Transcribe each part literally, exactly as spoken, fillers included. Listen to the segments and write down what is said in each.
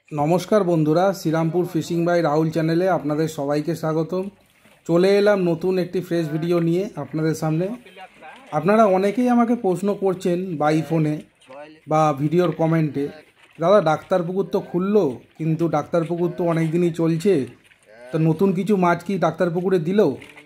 नमस्कार बंधुरा Shrirampur fishing by Rahul चैनेले आपनादेर सबाइके स्वागतम। चले एलाम नतून एकटी फ्रेश भिडियो निये आपनादेर सामने। आपनारा अनेकेई आमाके प्रश्न करछेन बाई फोने बा भिडियोर कमेंटे, दादा डाक्तार पुकुर तो खुललो किन्तु डाक्तार पुकुर तो अनेक दिनई चलछे, तो नतून किछु माछ कि डाक्तार पुकुरे दिल?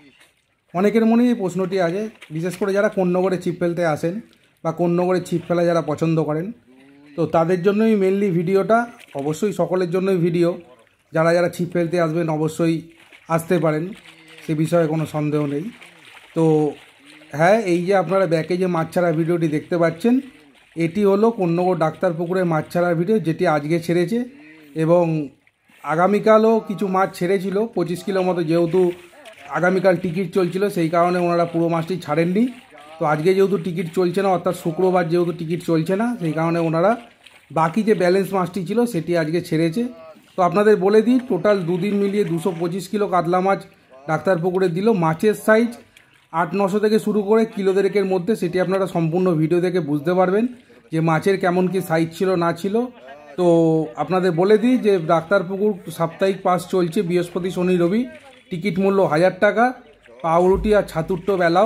अनेकेर मनेई एई प्रश्नटी आछे, विशेष करे जारा कोन्नगरे छिप फेलते आसेन बा कोन्नगरे छिप फेला जारा पछन्द करेन, तो तादेर जन्यई मेनलि भिडियोटा। अवश्यई सकलेर जन्यई भिडियो, जारा जारा छिप फेलते आसबेन अवश्यई आसते पारेन, से विषये कोनो सन्देह नेই। तो हाँ, এই যে আপনারা ব্যাকে যে মাছ ছাড়া ভিডিওটি দেখতে পাচ্ছেন, এটি হলো কোন্নগর ডাক্তার পুকুরে মাছ ছাড়ার ভিডিও, যেটি আজকে ছেড়েছে এবং আগামীকালও কিছু মাছ ছেড়েছিল পঁচিশ কিলো মতো, যেহেতু আগামীকাল টিকিট চলছিল সেই কারণে ওনারা পুরো মাছটি ছাড়েননি। তো আজকে যেহেতু টিকিট চলছে না, অর্থাৎ শুক্রবার যেহেতু টিকিট চলছে না, সেই কারণে ওনারা বাকি যে ব্যালেন্স মাছটি ছিল সেটি আজকে ছেড়েছে। তো আপনাদের বলে দিই, টোটাল দুদিন মিলিয়ে দুশো পঁচিশ কিলো কাতলা মাছ ডাক্তার পুকুরে দিল। মাছের সাইজ আট নশো থেকে শুরু করে কিলো দেড়েকের মধ্যে, সেটি আপনারা সম্পূর্ণ ভিডিও দেখে বুঝতে পারবেন যে মাছের কেমন কি সাইজ ছিল না ছিল। তো আপনাদের বলে দিই যে ডাক্তার পুকুর সাপ্তাহিক পাস চলছে বৃহস্পতি শনি রবি, টিকিট মূল্য হাজার টাকা, পাউরুটি আর ছাতুরটো বেলাও।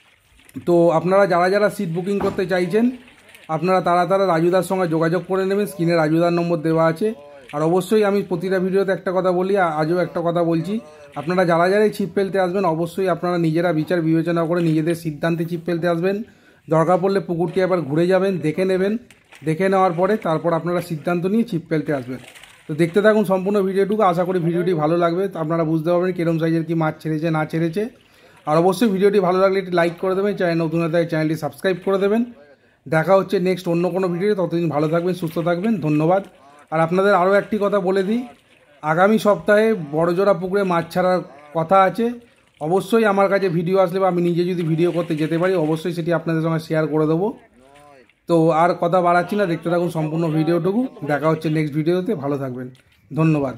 তো আপনারা যারা যারা সিট বুকিং করতে চাইছেন আপনারা তারা তারা রাজুদার সঙ্গে যোগাযোগ করে নেবেন, স্ক্রিনে রাজুদার নম্বর দেওয়া আছে। আর অবশ্যই আমি প্রতিটা ভিডিওতে একটা কথা বলি, আজও একটা কথা বলছি, আপনারা যারা যারাই ছিপ ফেলতে আসবেন অবশ্যই আপনারা নিজেরা বিচার বিবেচনা করে নিজেদের সিদ্ধান্তে ছিপ ফেলতে আসবেন। দরকার পড়লে পুকুরটি আবার ঘুরে যাবেন, দেখে নেবেন, দেখে নেওয়ার পরে তারপর আপনারা সিদ্ধান্ত নিয়ে ছিপ ফেলতে আসবেন। তো দেখতে থাকুন সম্পূর্ণ ভিডিওটুকু, আশা করি ভিডিওটি ভালো লাগবে, আপনারা বুঝতে পারবেন কিরম সাইজের কি মাছ ছেড়েছে না ছেড়েছে। আর অবশ্যই ভিডিওটি ভালো লাগলে একটি লাইক করে দেবেন, চ্যানেল নতুন হলে চ্যানেলটি সাবস্ক্রাইব করে দেবেন। দেখা হচ্ছে নেক্সট অন্য কোনো ভিডিওতে, ততদিন ভালো থাকবেন, সুস্থ থাকবেন, ধন্যবাদ। আর আপনাদের আরও একটি কথা বলে দিই, আগামী সপ্তাহে বড়জোড়া পুকুরে মাছ ছাড়ার কথা আছে। অবশ্যই আমার কাছে ভিডিও আসলে বা আমি নিজে যদি ভিডিও করতে যেতে পারি অবশ্যই সেটি আপনাদের সঙ্গে শেয়ার করে দেবো। তো আর কথা বাড়াচ্ছি না, দেখতে থাকুন সম্পূর্ণ ভিডিওটুকু। দেখা হচ্ছে নেক্সট ভিডিওতে, ভালো থাকবেন, ধন্যবাদ।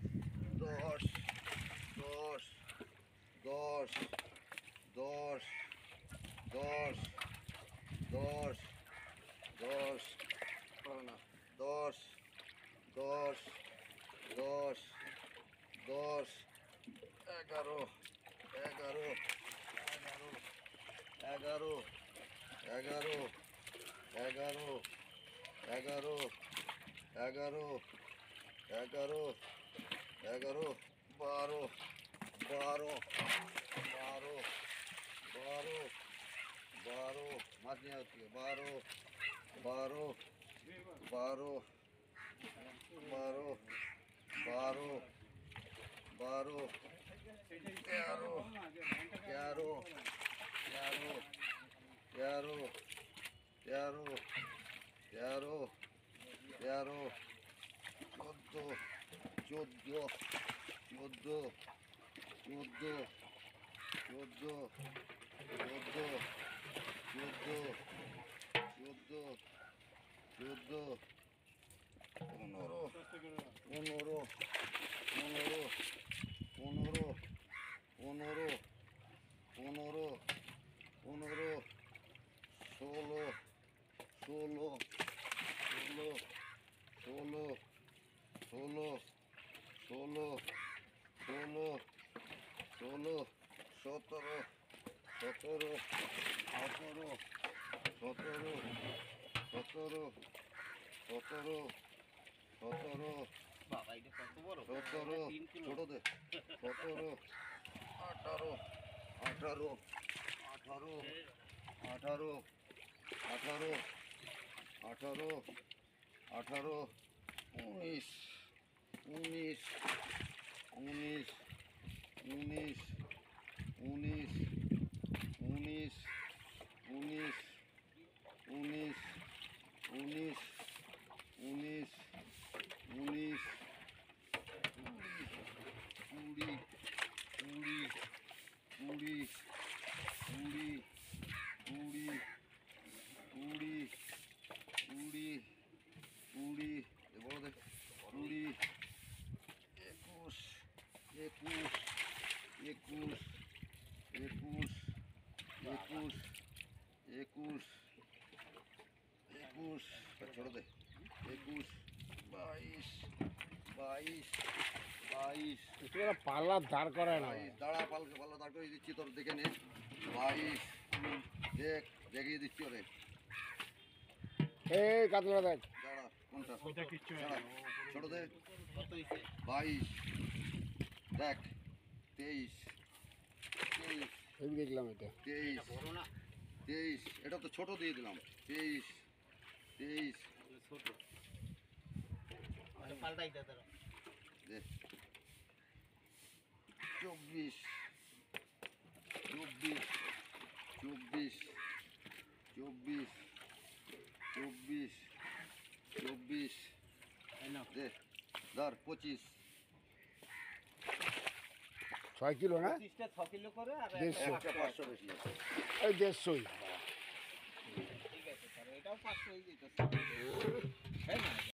দশ দশ দশ দশ এগারো এগারো এগারো এগারো এগারো এগারো এগারো এগারো এগারো বারো বারো বারো বারো বারো মাছ নিয়ে হচ্ছে বারো বারো বারো বারো বারো বারো তেরো তেরো তেরো তেরো তেরো তেরো তেরো চোদ্দো চোদ্দো চোদ্দো চোদ্দো চোদ্দো চোদ্দো চোদ্দো চোদ্দো চোদ্দো পনেরো পনেরো পনেরো পনেরো পনেরো পনেরো পনেরো ষোলো ষোলো ষোলো ষোলো ষোলো ষোলো ষোলো ষোলো সতেরো সতেরো সতেরো সতেরো সতেরো সতেরো সতেরো সতেরো ছোটো দে সতেরো আঠারো আঠারো আঠারো আঠারো আঠারো আঠারো আঠারো উনিশ উনিশ উনিশ উনিশ উনিশ উনিশ উনিশ উনিশ উনিশ উনিশ উনিশ কুড়ি কুড়ি কুড়ি কুড়ি কুড়ি কুড়ি কুড়ি কুড়ি কুড়ি কুড়ি একুশ একুশ একুশ একুশ একুশ একুশ একুশ ছোটো দে একুশ বাইশ বাইশ বাইশ একটু পাল্লা দাঁড় করায় না বাইশ দাঁড়া পাল্লা পাল্লা দাঁড় করে দিচ্ছি তোর দেখে নে বাইশ দেখ দেখিয়ে দিচ্ছি ওরে এই কাতলা দেখ দাঁড়া কোনটা দাঁড়া ছোট দে বাইশ দেখ তেইশ তেইশ এই দেখলাম এটা তেইশ তেইশ এটা তো ছোট দিয়ে দিলাম তেইশ তেইশ দে চব্বিশ চব্বিশ চব্বিশ চব্বিশ চব্বিশ চব্বিশ দে ধর পঁচিশ ছয় কিলো না দেড়শো একটা পাঁচশো বেশি আছে এই দেড়শোই এটাও পাঁচশো হয়ে যেত